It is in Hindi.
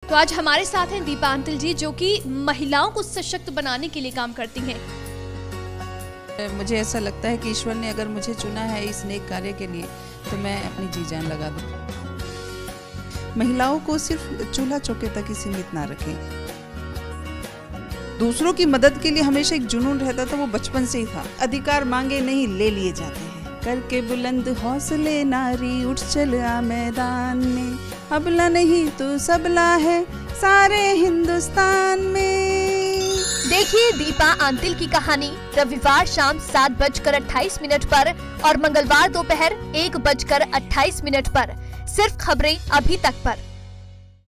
तो आज हमारे साथ हैं दीपा अंतिल जी, जो कि महिलाओं को सशक्त बनाने के लिए काम करती हैं। मुझे ऐसा लगता है कि ईश्वर ने अगर मुझे चुना है इस नेक कार्य के लिए तो मैं अपनी जी जान लगा दूं। महिलाओं को सिर्फ चूल्हा चौके तक ही सीमित ना रखें। दूसरों की मदद के लिए हमेशा एक जुनून रहता था, वो बचपन से ही था। अधिकार मांगे नहीं ले लिए जाते हैं। करके बुलंद हौसले नारी उठ चल आ मैदान में, अबला नहीं तू सबला है सारे हिंदुस्तान में। देखिए दीपा अंतिल की कहानी रविवार शाम 7:28 पर और मंगलवार दोपहर 1:28 पर, सिर्फ खबरें अभी तक पर।